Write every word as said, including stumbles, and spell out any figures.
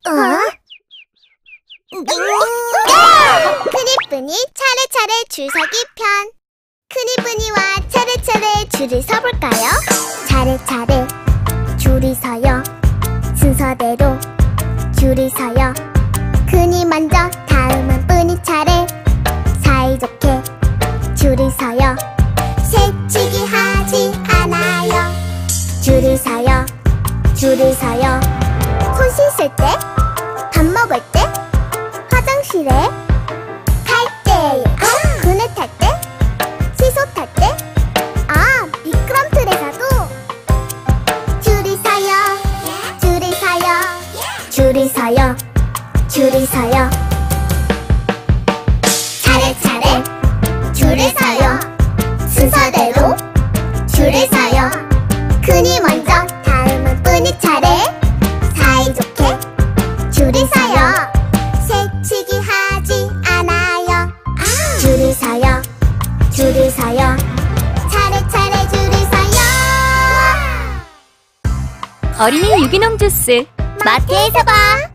어? 크니뿌니 차례차례 줄서기 편. 크니뿌니와 차례차례 줄을 서볼까요? 차례차례 줄이 서요. 순서대로 줄이 서요. 크니 먼저 다음은 뿌니 차례. 사이좋게 줄이 서요. 새치기 하지 않아요. 줄을 서요. 줄을 서요. 손 씻을 때, 밥 먹을 때, 화장실에 갈 때, 아, 그네 탈 때, 시소 탈 때, 아, 미끄럼틀에서도 줄이 서요. 줄이 서요. 줄이 서요. 줄이 서요. 차례차례 줄을 서요. 순서대로 줄을 서요. 크니 먼저 다음은 뿌니 차례. 사이좋게 줄을 서요. 새치기 하지 않아요. 아. 줄을 서요. 줄을 서요. 차례차례 줄을 서요. 어린이 유기농 주스 마트에서 봐.